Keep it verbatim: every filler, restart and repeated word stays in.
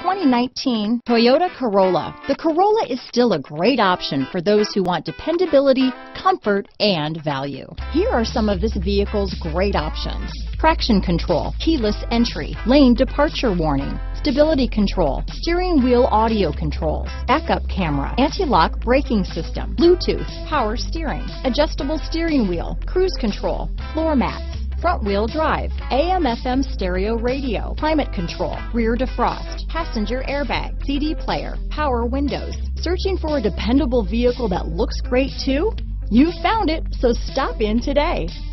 twenty nineteen Toyota Corolla. The Corolla is still a great option for those who want dependability, comfort, and value. Here are some of this vehicle's great options: traction control, keyless entry, lane departure warning, stability control, steering wheel audio controls, backup camera, anti-lock braking system, Bluetooth, power steering, adjustable steering wheel, cruise control, floor mats, front wheel drive, A M F M stereo radio, climate control, rear defrost, passenger airbag, C D player, power windows. Searching for a dependable vehicle that looks great too? You found it, so stop in today.